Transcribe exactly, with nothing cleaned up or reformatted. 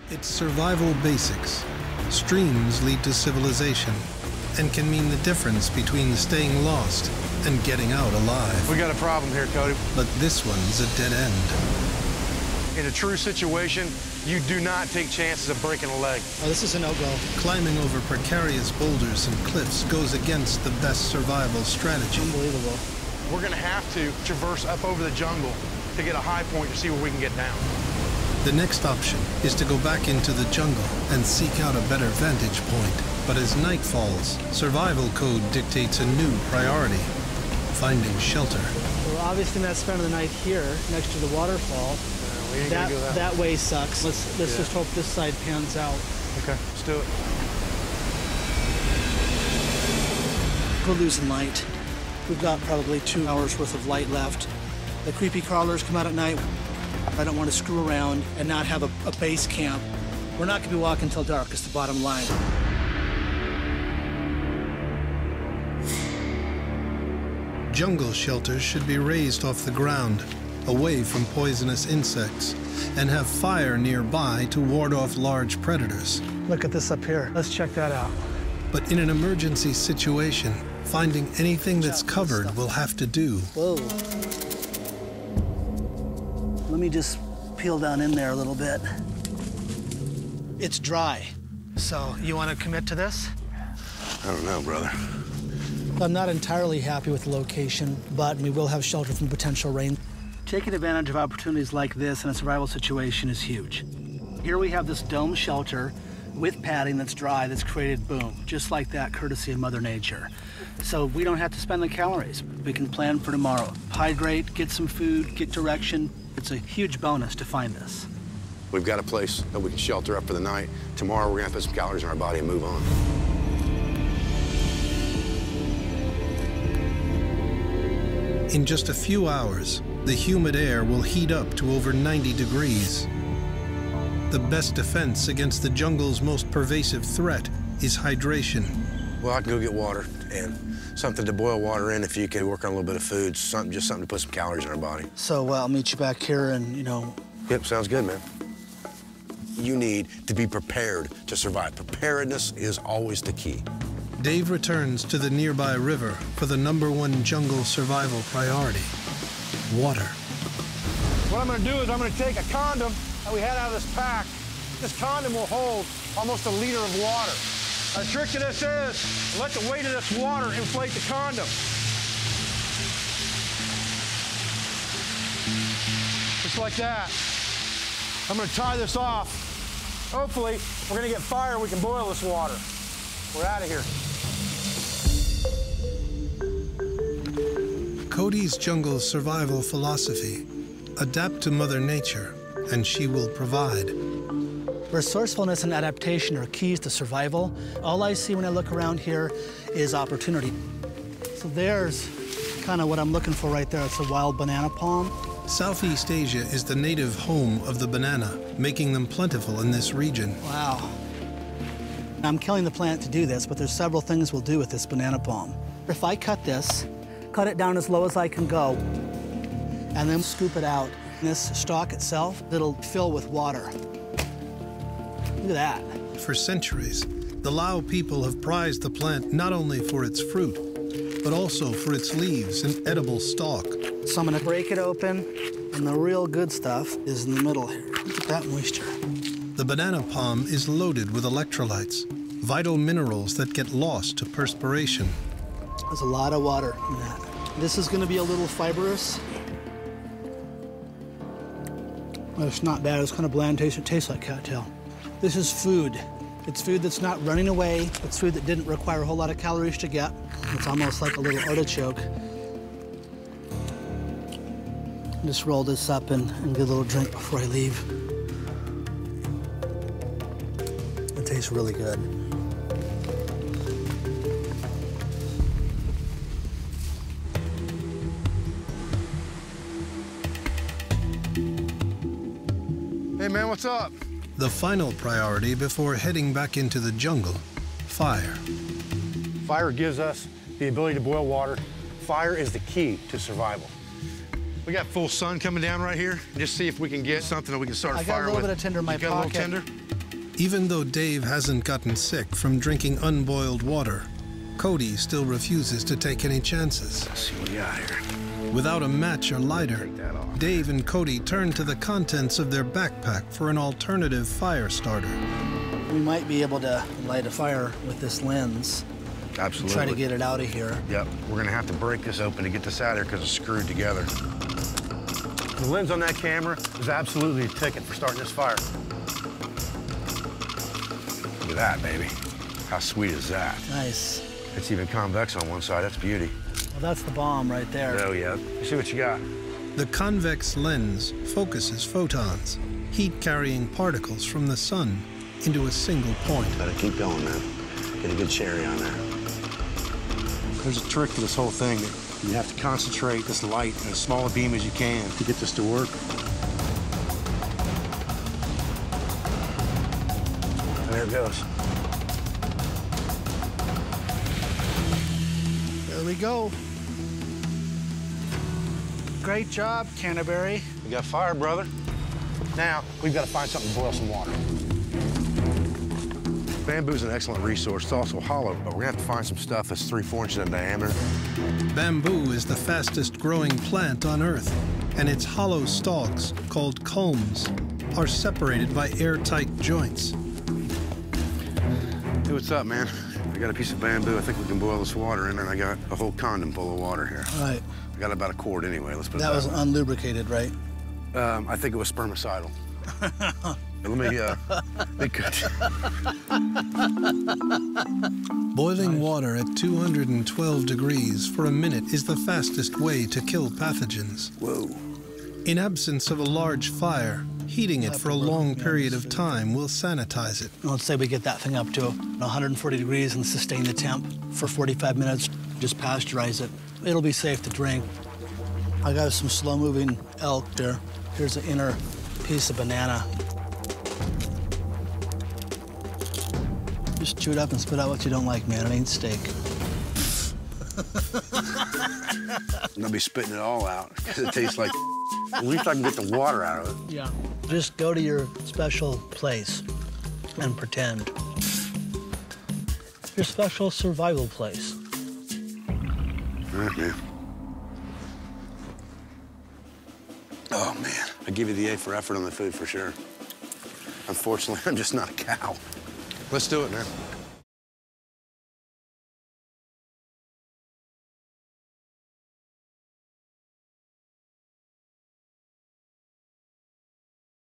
It's survival basics. Streams lead to civilization and can mean the difference between staying lost and getting out alive. We got a problem here, Cody. But this one's a dead end. In a true situation, you do not take chances of breaking a leg. Oh, this is a no-go. Climbing over precarious boulders and cliffs goes against the best survival strategy. Unbelievable. We're gonna have to traverse up over the jungle to get a high point to see where we can get down. The next option is to go back into the jungle and seek out a better vantage point. But as night falls, survival code dictates a new priority: finding shelter. We're obviously not spending the night here next to the waterfall. Uh, we ain't that, gonna do that. that way sucks. Let's, let's Yeah. just hope this side pans out. Okay, let's do it. We're losing light. We've got probably two hours worth of light left. The creepy crawlers come out at night. I don't want to screw around and not have a, a base camp. We're not going to be walking until dark, is the bottom line. Jungle shelters should be raised off the ground, away from poisonous insects, and have fire nearby to ward off large predators. Look at this up here. Let's check that out. But in an emergency situation, finding anything that's covered will have to do. Whoa. Let me just peel down in there a little bit. It's dry. So you want to commit to this? I don't know, brother. I'm not entirely happy with the location, but we will have shelter from potential rain. Taking advantage of opportunities like this in a survival situation is huge. Here we have this dome shelter with padding that's dry, that's created boom, just like that, courtesy of Mother Nature. So we don't have to spend the calories. We can plan for tomorrow. Hydrate, get some food, get direction. It's a huge bonus to find this. We've got a place that we can shelter up for the night. Tomorrow, we're gonna put some calories in our body and move on. In just a few hours, the humid air will heat up to over ninety degrees. The best defense against the jungle's most pervasive threat is hydration. Well, I can go get water and something to boil water in if you can work on a little bit of food, something, just something to put some calories in our body. So uh, I'll meet you back here and, you know... Yep, sounds good, man. You need to be prepared to survive. Preparedness is always the key. Dave returns to the nearby river for the number one jungle survival priority: water. What I'm gonna do is I'm gonna take a condom that we had out of this pack. This condom will hold almost a liter of water. Our trick to this is, let the weight of this water inflate the condom. Just like that. I'm gonna tie this off. Hopefully, we're gonna get fire and we can boil this water. We're out of here. Cody's jungle survival philosophy: adapt to Mother Nature, and she will provide. Resourcefulness and adaptation are keys to survival. All I see when I look around here is opportunity. So there's kind of what I'm looking for right there. It's a wild banana palm. Southeast Asia is the native home of the banana, making them plentiful in this region. Wow. I'm killing the plant to do this, but there's several things we'll do with this banana palm. If I cut this, cut it down as low as I can go, and then scoop it out, this stalk itself, it'll fill with water. Look at that. For centuries, the Lao people have prized the plant not only for its fruit, but also for its leaves and edible stalk. So I'm gonna break it open, and the real good stuff is in the middle here. Look at that moisture. The banana palm is loaded with electrolytes, vital minerals that get lost to perspiration. There's a lot of water in that. This is gonna be a little fibrous. Well, it's not bad, it's kind of bland taste. It tastes like cattail. This is food. It's food that's not running away. It's food that didn't require a whole lot of calories to get. It's almost like a little artichoke. Just roll this up and, and get a little drink before I leave. It tastes really good. Hey man, what's up? The final priority before heading back into the jungle: fire. Fire gives us the ability to boil water. Fire is the key to survival. We got full sun coming down right here. Just see if we can get something that we can start a I got fire a little with. bit of tinder in my You got pocket. a little tinder? Even though Dave hasn't gotten sick from drinking unboiled water, Cody still refuses to take any chances. Let's see what we got here. Without a match or lighter, Take that off. Dave and Cody turn to the contents of their backpack for an alternative fire starter. We might be able to light a fire with this lens. Absolutely. Try to get it out of here. Yep, we're gonna have to break this open to get this out of here because it's screwed together. The lens on that camera is absolutely a ticket for starting this fire. Look at that, baby. How sweet is that? Nice. It's even convex on one side, that's beauty. Well, that's the bomb right there. Oh yeah, see what you got. The convex lens focuses photons, heat-carrying particles from the sun, into a single point. Better keep going, man. Get a good cherry on there. There's a trick to this whole thing. You have to concentrate this light in as small a beam as you can to get this to work. There it goes. There we go. Great job, Canterbury. We got fire, brother. Now, we've got to find something to boil some water. Bamboo's an excellent resource. It's also hollow, but we're gonna have to find some stuff that's three, four inches in diameter. Bamboo is the fastest growing plant on Earth, and its hollow stalks, called culms, are separated by airtight joints. Hey, what's up, man? I got a piece of bamboo. I think we can boil this water in, and I got a whole condom full of water here. All right. I got about a quart anyway. Let's put it That was way. unlubricated, right? Um, I think it was spermicidal. Let me, uh, be good. Boiling water at two hundred twelve degrees for a minute is the fastest way to kill pathogens. Whoa. In absence of a large fire, heating it for a long period of time will sanitize it. Let's say we get that thing up to one hundred forty degrees and sustain the temp for forty-five minutes. Just pasteurize it. It'll be safe to drink. I got some slow-moving elk there. Here's the inner piece of banana. Just chew it up and spit out what you don't like, man. It ain't steak. I'm gonna be spitting it all out because it tastes like. At least I can get the water out of it. Yeah. Just go to your special place and pretend. Your special survival place. Okay. Oh, man. I give you the A for effort on the food for sure. Unfortunately, I'm just not a cow. Let's do it, man.